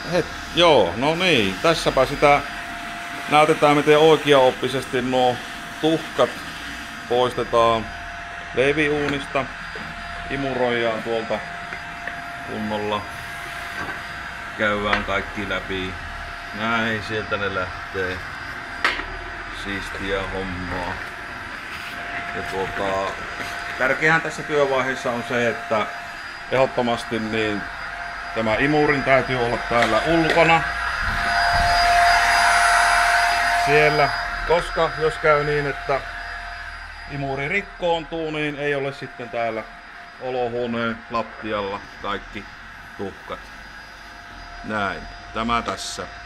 Joo, no niin. Tässäpä sitä näytetään miten oikeaoppisesti nuo tuhkat poistetaan leiviuunista. Imuroidaan tuolta kunnolla. Käydään kaikki läpi. Näin, sieltä ne lähtee. Siistiä hommaa. Ja tärkeähän tässä työvaiheessa on se, että ehdottomasti niin tämä imurin täytyy olla täällä ulkona. Siellä, koska jos käy niin, että imuri rikkoontuu, niin ei ole sitten täällä olohuoneen lattialla kaikki tuhkat. Näin, tämä tässä.